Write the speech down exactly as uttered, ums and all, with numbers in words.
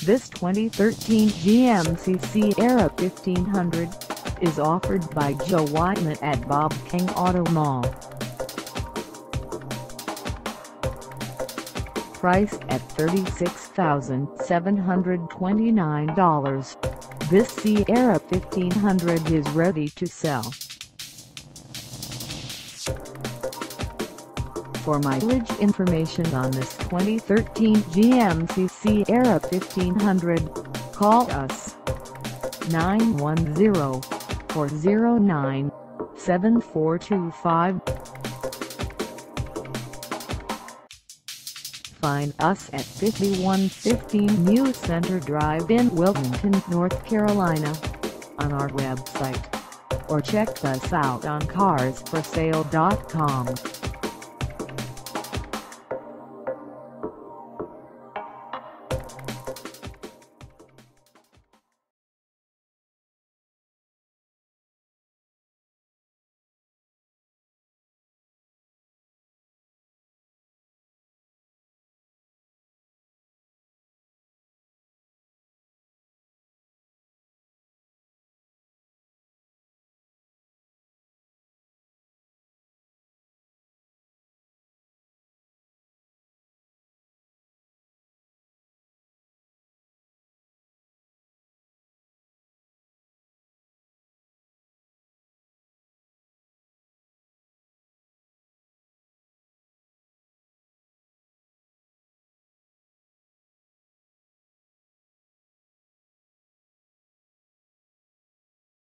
This twenty thirteen G M C Sierra fifteen hundred is offered by Joe Wightman at Bob King Auto Mall. Priced at thirty-six thousand seven hundred twenty-nine dollars, this Sierra fifteen hundred is ready to sell. For mileage information on this twenty thirteen G M C Sierra fifteen hundred, call us nine one zero, four zero nine, seven four two five. Find us at fifty-one fifteen New Center Drive in Wilmington, North Carolina, on our website, or check us out on cars for sale dot com.